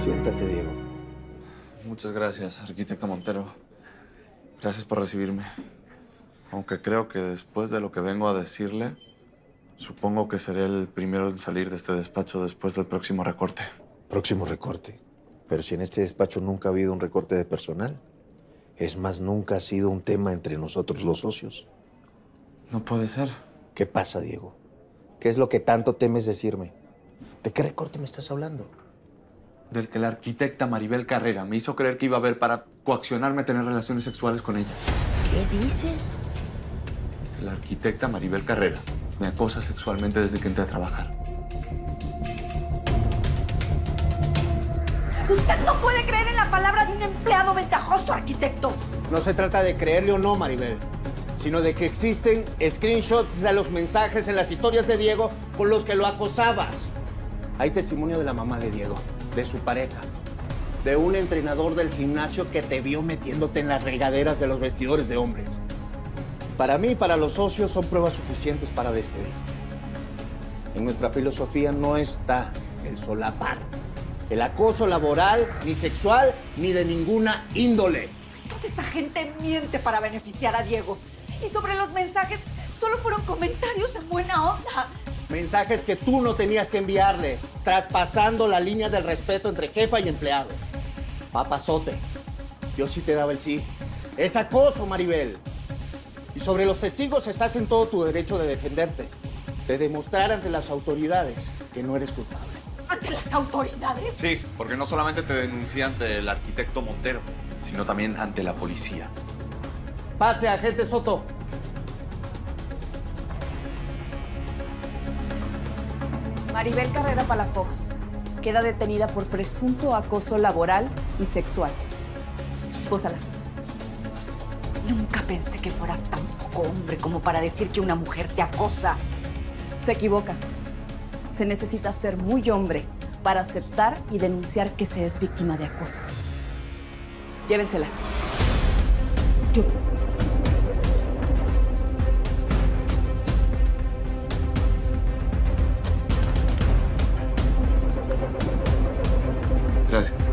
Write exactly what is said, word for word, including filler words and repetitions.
Siéntate, Diego. Muchas gracias, arquitecto Montero. Gracias por recibirme. Aunque creo que después de lo que vengo a decirle, supongo que seré el primero en salir de este despacho después del próximo recorte. Próximo recorte. Pero si en este despacho nunca ha habido un recorte de personal. Es más, nunca ha sido un tema entre nosotros los socios. No puede ser. ¿Qué pasa, Diego? ¿Qué es lo que tanto temes decirme? ¿De qué recorte me estás hablando? Del que la arquitecta Maribel Carrera me hizo creer que iba a haber para coaccionarme a tener relaciones sexuales con ella. ¿Qué dices? La arquitecta Maribel Carrera me acosa sexualmente desde que entré a trabajar. Usted no puede creer en la palabra de un empleado ventajoso, arquitecto. No se trata de creerle o no, Maribel, sino de que existen screenshots de los mensajes en las historias de Diego con los que lo acosabas. Hay testimonio de la mamá de Diego, de su pareja, de un entrenador del gimnasio que te vio metiéndote en las regaderas de los vestidores de hombres. Para mí y para los socios son pruebas suficientes para despedirte. En nuestra filosofía no está el solapar, el acoso laboral, ni sexual, ni de ninguna índole. Toda esa gente miente para beneficiar a Diego. Y sobre los mensajes, solo fueron comentarios en buena onda. Mensajes que tú no tenías que enviarle, traspasando la línea del respeto entre jefa y empleado. Papazote, yo sí te daba el sí. Es acoso, Maribel. Y sobre los testigos estás en todo tu derecho de defenderte, de demostrar ante las autoridades que no eres culpable. ¿Ante las autoridades? Sí, porque no solamente te denuncié ante el arquitecto Montero, sino también ante la policía. Pase, agente Soto. Maribel Carrera Palafox queda detenida por presunto acoso laboral y sexual. Pósala. Nunca pensé que fueras tan poco hombre como para decir que una mujer te acosa. Se equivoca. Se necesita ser muy hombre para aceptar y denunciar que se es víctima de acoso. Llévensela. Yo... Gracias.